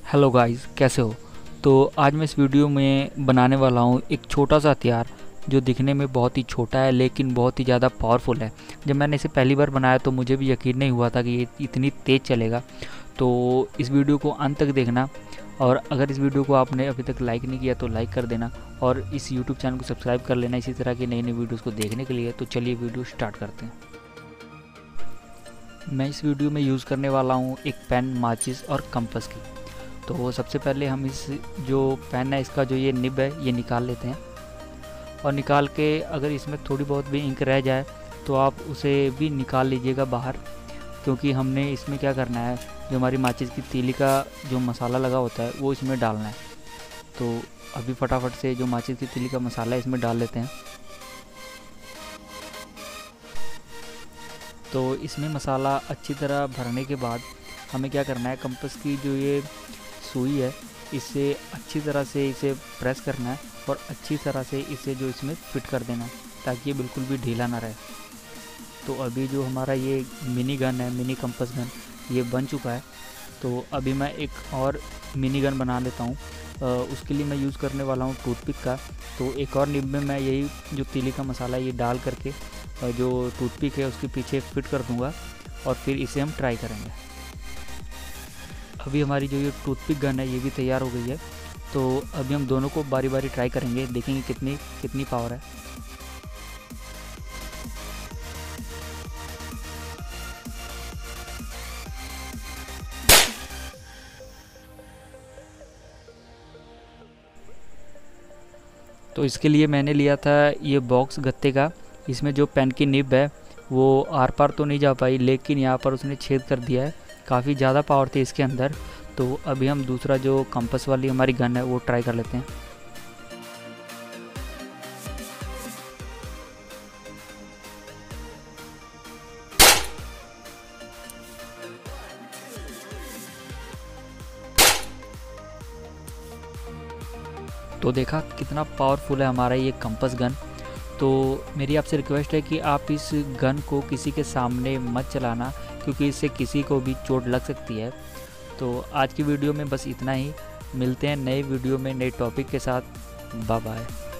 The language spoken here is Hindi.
हेलो गाइस, कैसे हो। तो आज मैं इस वीडियो में बनाने वाला हूँ एक छोटा सा हथियार जो दिखने में बहुत ही छोटा है लेकिन बहुत ही ज़्यादा पावरफुल है। जब मैंने इसे पहली बार बनाया तो मुझे भी यकीन नहीं हुआ था कि ये इतनी तेज़ चलेगा। तो इस वीडियो को अंत तक देखना, और अगर इस वीडियो को आपने अभी तक लाइक नहीं किया तो लाइक कर देना और इस यूट्यूब चैनल को सब्सक्राइब कर लेना इसी तरह की नई नई वीडियोज़ को देखने के लिए। तो चलिए वीडियो स्टार्ट करते हैं। मैं इस वीडियो में यूज़ करने वाला हूँ एक पेन, माचिस और कंपास की। तो सबसे पहले हम इस जो पेन है इसका जो ये निब है ये निकाल लेते हैं, और निकाल के अगर इसमें थोड़ी बहुत भी इंक रह जाए तो आप उसे भी निकाल लीजिएगा बाहर, क्योंकि हमने इसमें क्या करना है, जो हमारी माचिस की तीली का जो मसाला लगा होता है वो इसमें डालना है। तो अभी फटाफट से जो माचिस की तीली का मसाला है इसमें डाल लेते हैं। तो इसमें मसाला अच्छी तरह भरने के बाद हमें क्या करना है, कंपास की जो ये सुई है इसे अच्छी तरह से इसे प्रेस करना है और अच्छी तरह से इसे जो इसमें फिट कर देना है ताकि ये बिल्कुल भी ढीला ना रहे। तो अभी जो हमारा ये मिनी गन है, मिनी कंपास गन, ये बन चुका है। तो अभी मैं एक और मिनी गन बना लेता हूँ। उसके लिए मैं यूज़ करने वाला हूँ टूथपिक का। तो एक और निब में मैं यही जो तीली का मसाला है ये डाल करके जो टूथपिक है उसके पीछे फिट कर दूँगा और फिर इसे हम ट्राई करेंगे। अभी हमारी जो ये टूथपिक गन है ये भी तैयार हो गई है। तो अभी हम दोनों को बारी बारी ट्राई करेंगे, देखेंगे कितनी कितनी पावर है। तो इसके लिए मैंने लिया था ये बॉक्स गत्ते का। इसमें जो पेन की निब है वो आर पार तो नहीं जा पाई, लेकिन यहाँ पर उसने छेद कर दिया है। काफ़ी ज़्यादा पावर थी इसके अंदर। तो अभी हम दूसरा जो कंपास वाली हमारी गन है वो ट्राई कर लेते हैं। तो देखा कितना पावरफुल है हमारा ये कंपास गन। तो मेरी आपसे रिक्वेस्ट है कि आप इस गन को किसी के सामने मत चलाना, क्योंकि इससे किसी को भी चोट लग सकती है। तो आज की वीडियो में बस इतना ही। मिलते हैं नए वीडियो में नए टॉपिक के साथ। Bye bye.